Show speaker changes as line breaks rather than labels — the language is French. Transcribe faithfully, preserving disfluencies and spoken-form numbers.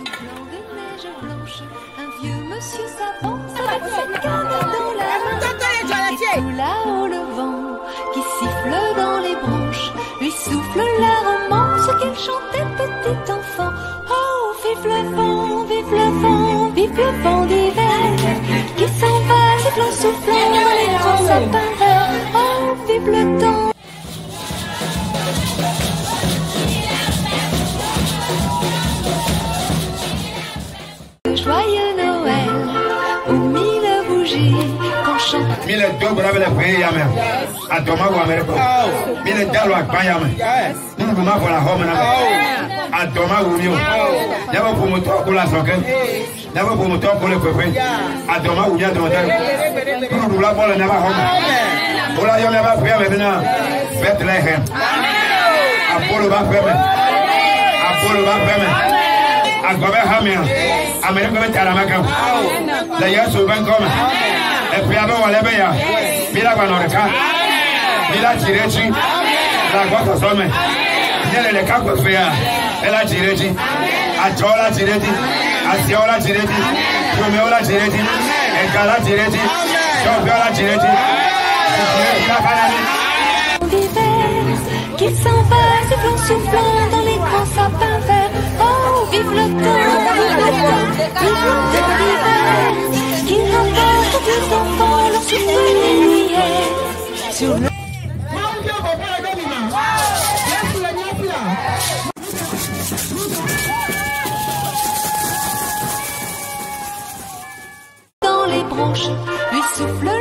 Tout blanc de neige blanche, un vieux monsieur s'avance avec sa canne dans la main. Et tout là-haut le vent qui siffle dans les branches lui souffle la romance qu'elle chantait petit enfant. Oh, vive le vent, vive le vent, vive le vent d'hiver qui s'en va sifflant, soufflant dans les grands sapins verts. Oh, vive le temps. Joyeux Noël, aux mille bougies, qu'on chante.
Mille deux braves les prix, yamen. À Thomas ou Amérique. Mille deux à Pan, yamen. Nous ne pouvons pas la home, à Thomas ou Mio. D'abord pour mon tour pour la socle. D'abord pour mon tour pour le peuple. À Thomas ou Yadon. Nous nous l'avons le Nava home. Pour la yom va faire maintenant. Bethlehem. Apollo va faire. Apollo va faire. Agobe Hamia, America Taramaka, the years of Vancouver, a piano or Lebea, Mila Vanorca, Mila Chirechi, La Gota Some, Nele Caco Fair, Ella Chirechi, Atola Chirechi, Asiola Chirechi, Tumeola Chirechi, and Gala Chirechi, Sofiola Chirechi,
Qui s'en va, sifflant, soufflant dans les grands sapins verts. Oh, vive le temps, vive le temps, vive le temps d'hiver, qui rapporte aux enfants leur souffle lumière. Sur le... Dans les branches, lui souffle